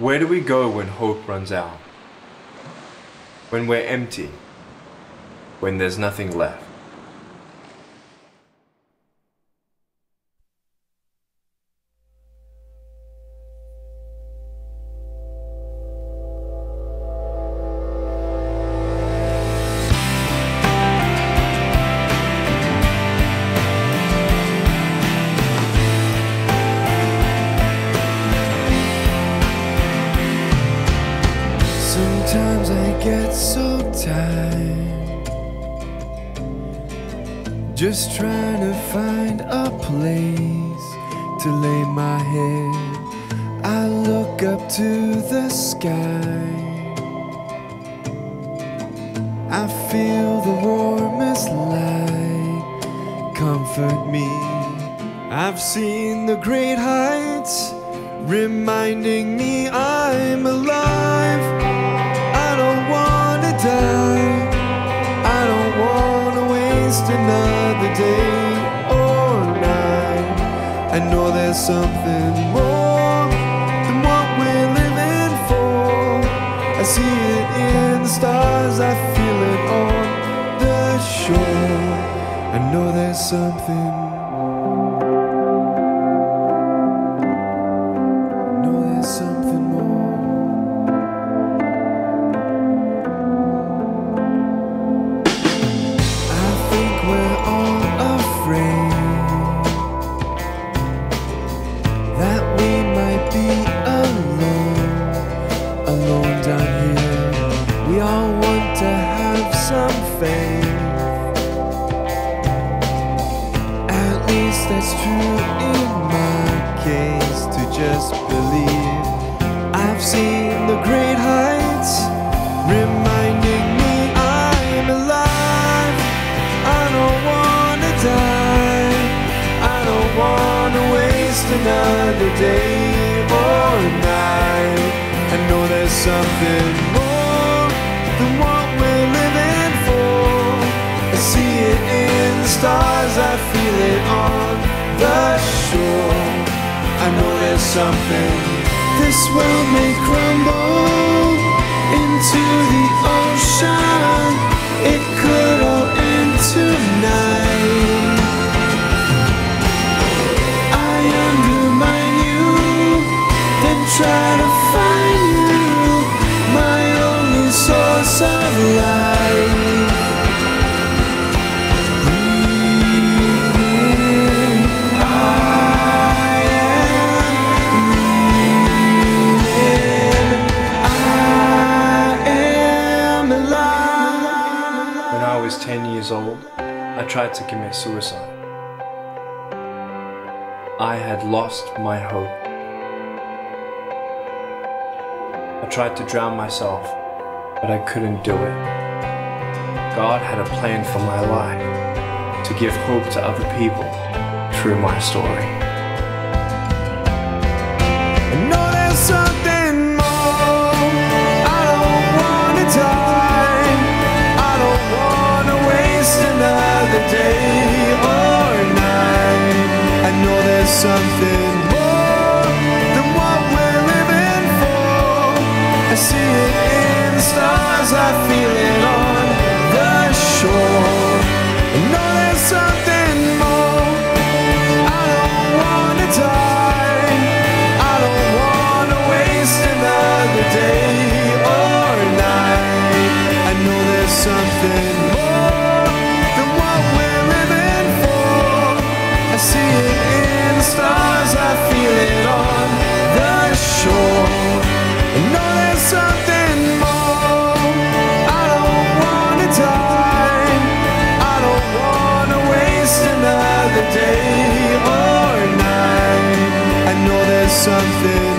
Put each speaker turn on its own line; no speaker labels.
Where do we go when hope runs out? When we're empty? When there's nothing left?
Sometimes I get so tired, just trying to find a place to lay my head. I look up to the sky, I feel the warmest light comfort me. I've seen the great heights, reminding me I'm alive. I don't wanna die, I don't wanna waste another day or night. I know there's something more than what we're living for. I see it in the stars, I feel it on the shore. I know there's something more. That's true in my case, to just believe. I've seen the great heights, reminding me I'm alive. I don't wanna die, I don't wanna waste another day or night. I know there's something more than what we're living for. I see it in the stars, I feel it on the shore. I know there's something. This world may crumble into the ocean, it could all end tonight. I undermine you, then try to find you, my only source of life.
When I was 10 years old, I tried to commit suicide. I had lost my hope. I tried to drown myself, but I couldn't do it. God had a plan for my life, to give hope to other people through my story.
I know there's something more. I don't wanna die, I don't wanna waste another day or night. I know there's something more than what we're living for. I see it in the stars, I feel it on the shore. I know there's something more. I don't wanna die, I don't wanna waste another day or night. I know there's something more than what we're living for. I see it in the stars, I feel it on the shore. I know there's something more. I don't wanna die, I don't wanna waste another day or night. I know there's something